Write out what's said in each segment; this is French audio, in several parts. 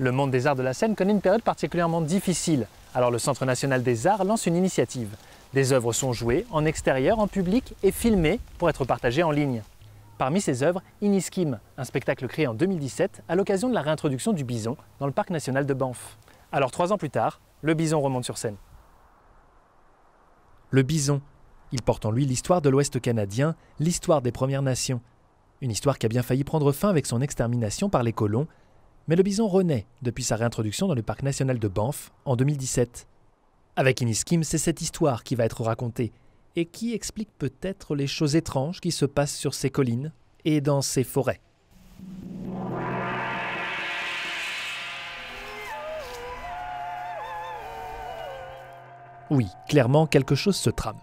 Le monde des arts de la scène connaît une période particulièrement difficile. Alors le Centre national des arts lance une initiative. Des œuvres sont jouées en extérieur, en public et filmées pour être partagées en ligne. Parmi ces œuvres, Iniskim, un spectacle créé en 2017 à l'occasion de la réintroduction du bison dans le parc national de Banff. Alors 3 ans plus tard, le bison remonte sur scène. Le bison, il porte en lui l'histoire de l'Ouest canadien, l'histoire des Premières Nations. Une histoire qui a bien failli prendre fin avec son extermination par les colons, mais le bison renaît depuis sa réintroduction dans le parc national de Banff en 2017. Avec Iniskim, c'est cette histoire qui va être racontée et qui explique peut-être les choses étranges qui se passent sur ces collines et dans ces forêts. Oui, clairement, quelque chose se trame.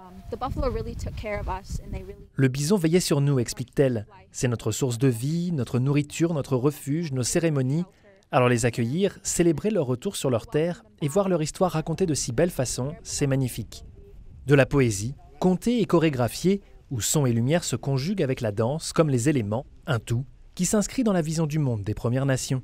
Le bison veillait sur nous, explique-t-elle. C'est notre source de vie, notre nourriture, notre refuge, nos cérémonies. Alors les accueillir, célébrer leur retour sur leur terre et voir leur histoire racontée de si belle façon, c'est magnifique. De la poésie, contée et chorégraphiée, où son et lumière se conjuguent avec la danse comme les éléments, un tout, qui s'inscrit dans la vision du monde des Premières Nations.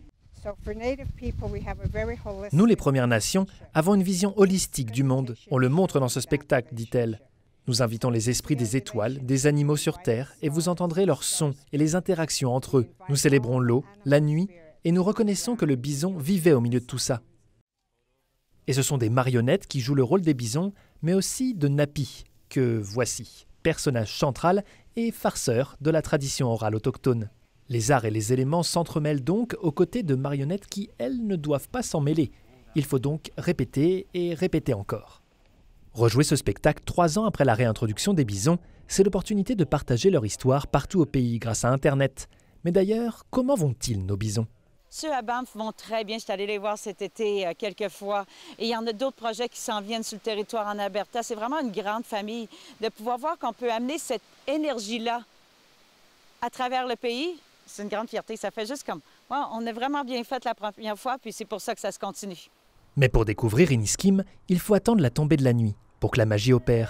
Nous, les Premières Nations, avons une vision holistique du monde. On le montre dans ce spectacle, dit-elle. Nous invitons les esprits des étoiles, des animaux sur Terre, et vous entendrez leurs sons et les interactions entre eux. Nous célébrons l'eau, la nuit, et nous reconnaissons que le bison vivait au milieu de tout ça. Et ce sont des marionnettes qui jouent le rôle des bisons, mais aussi de Napi, que voici, personnage central et farceur de la tradition orale autochtone. Les arts et les éléments s'entremêlent donc aux côtés de marionnettes qui, elles, ne doivent pas s'en mêler. Il faut donc répéter et répéter encore. Rejouer ce spectacle 3 ans après la réintroduction des bisons, c'est l'opportunité de partager leur histoire partout au pays grâce à Internet. Mais d'ailleurs, comment vont-ils nos bisons? Ceux à Banff vont très bien. Je suis allée les voir cet été quelques fois. Et il y en a d'autres projets qui s'en viennent sur le territoire en Alberta. C'est vraiment une grande famille. De pouvoir voir qu'on peut amener cette énergie-là à travers le pays, c'est une grande fierté. Ça fait juste comme, ouais, on a vraiment bien fait la première fois, puis c'est pour ça que ça se continue. Mais pour découvrir Iniskim, il faut attendre la tombée de la nuit pour que la magie opère.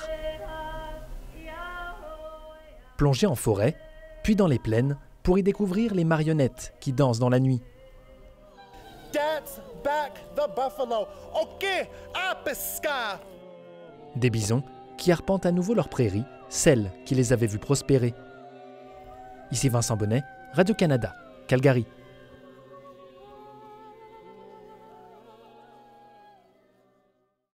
Plonger en forêt, puis dans les plaines, pour y découvrir les marionnettes qui dansent dans la nuit. Dance back the buffalo. Okay, apiska. Des bisons qui arpentent à nouveau leurs prairies, celles qui les avaient vus prospérer. Ici Vincent Bonnet, Radio-Canada, Calgary.